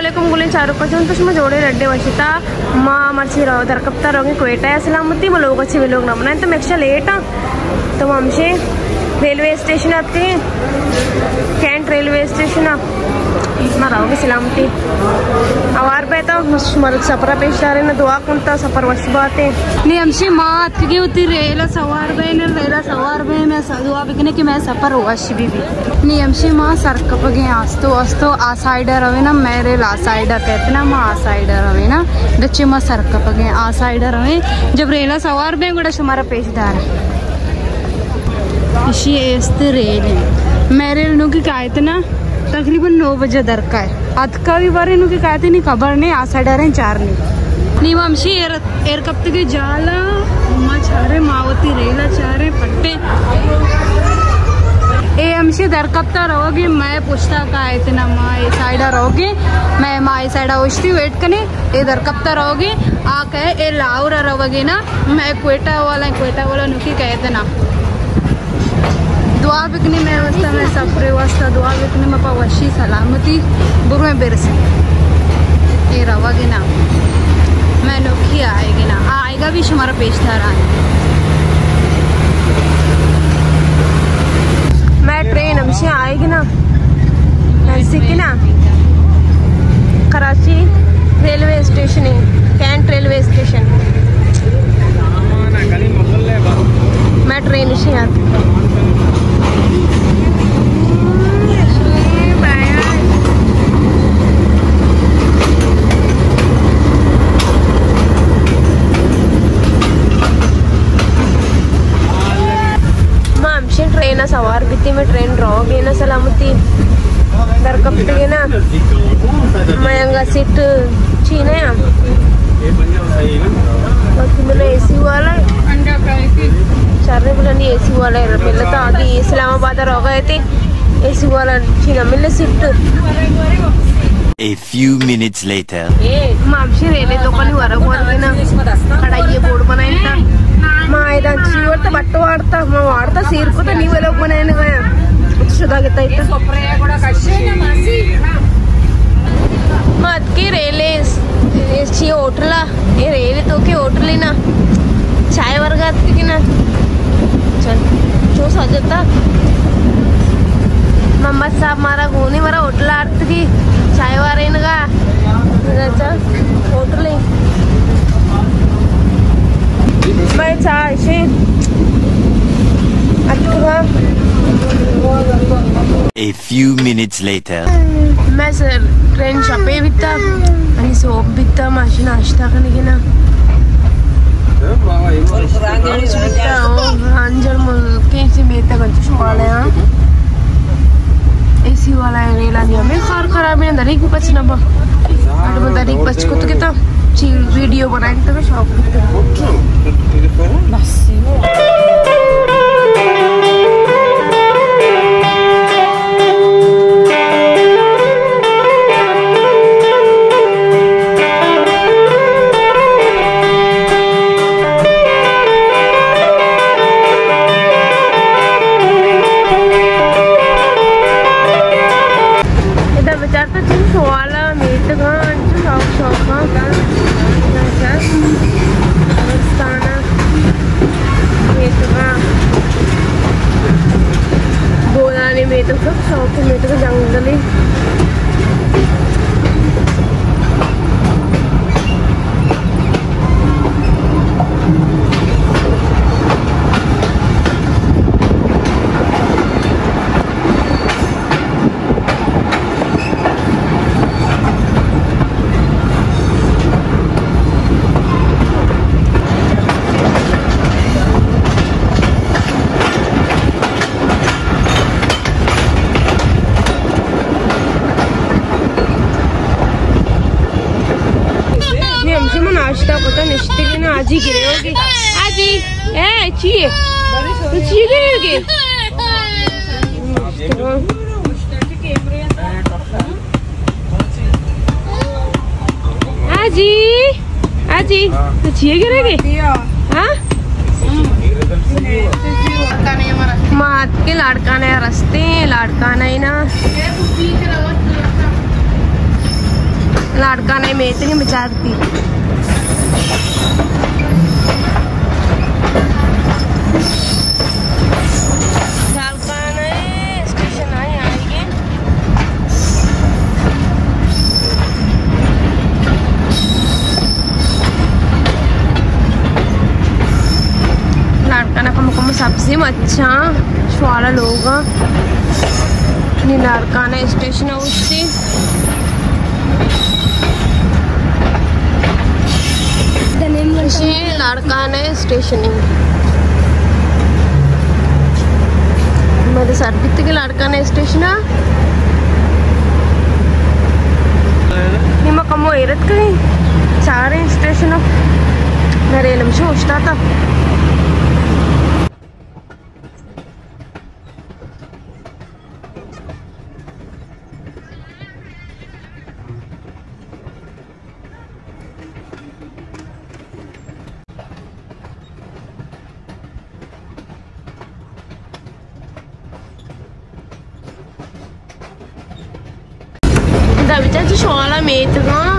अस्सलामुअलैकुम गुलिन चारू पचन तो जोड़े रड्डे वशिता माँ मर्ची रहो दरकप्ता रहोगे कोयटा है सलामती मैं लोग अच्छे लोग ना बनाए तो मैं एक्स्ट्रा लेट तो हमसे रेलवे स्टेशन आते हैं कैंट रेलवे स्टेशन आप ना रहोगे सलामती आवार पे तो मर सफरा पेश आ रहे ना दुआ कुंता सफर वश बातें नहीं हमसे मात की होती रेला सवार बे मैं दुआ बिकने की मैं सफर हुआ शिबी भी नहीं हमसे माँ सर कप गए आस्तो आ साइडर हवे ना मेरे ला साइडर कहते ना माँ आ साइडर हवे ना बच्चे माँ सर कप गए आ साइडर हवे जब रेला सवार बे गुड़ा हमारा पेशदार है इसी रेल है मेरे नु की कहते ना तकरीबन 9 बजे दर का है अद का भी बारे नु की कहते नहीं खबर नहीं आ साइडर है 4 नहीं वंशी एर कब तक जाला माँ छारे मावती रेला चारे पट्टे ए हमसे दर कब तक रहोगे मैं पूछता का इतना माँ ये साइडा रहोगे मैं माँ ये साइडा उछती वेट करने ए दर कब तक रहोगे आ कहे ए लाउरा रहोगे ना मैं क्वेटा वाला नुकी कहते ना दुआ बिकनी में वस्ता में सफरे वस्ता दुआ बिकनी में वशी सलामती बुरे बेरसे ये रहोगे ना मैं नोखी आएगी ना आएगा भी हमारा पेशदार आए मैं ट्रेन हमसे आएगी ना सीखी ना कराची रेलवे स्टेशन है कैंट रेलवे स्टेशन मैं ट्रेन से आती ट्रेन सवार बीती में ट्रेन रहोगे ना सलामती दर कब तक ना मैं सीट छीने मैंने एसी वाला चार बोला नहीं एसी वाला है पहले तो आगे इस्लामाबाद रह गए थे एसी वाला छीना मिले seat A few minutes later. मामशी रेले तो कल वारा बोल ना कढ़ाई बोर्ड बनाए था माँ इधर चीवर तो बट्टो वारता माँ वारता सिर को तो नहीं वाला बनाए ना गया शुदा कितना इतना मत की रेले ची होटला ये रेले तो के होटली ना चाय वर्गात की ना चल जो सजता मम्मा साहब मारा गोनी मारा होटल आरत की चाय वारे नगा चल होटल मैं चाय से A few minutes later. मैं सर ट्रेन छपे बिता आणि सोप बिता माशी नाश्ता करने की ना अंजल मुल्के से बेटा कंचुश वाले हैं एसी वाला है रेला नहीं हमें कार खराब है दरिक बच ना बा अरे दरिक बच को तो कितना ची वीडियो बनाएंगे तो शॉप बस तो सब शौक है तो जंगल है नाश्ता पता निश्चित की ना आज ही गिरे होगी आज ही चाहिए तो चाहिए गिरेगी आज ही तो चाहिए गिरेगी हाँ मात के लाड़का ने रस्ते लाड़का नहीं ना लाड़काने में इतनी मचाती। लाड़काने स्टेशन आए आएंगे। लाड़काना का मुकाम सबसे अच्छा చాలా లోగా नी लाड़काना स्टेशन వచ్చి लाड़काना स्टेशन मेरे सर्वित के लाड़काना स्टेशन ನಿಮ್ಮ ಕಮ್ಮೋ ಇರತ್ ಕೈ ಸಾರೆ ಸ್ಟೇಷನ್ मेरे निमिष होता था। दविता जी शोला मेतगा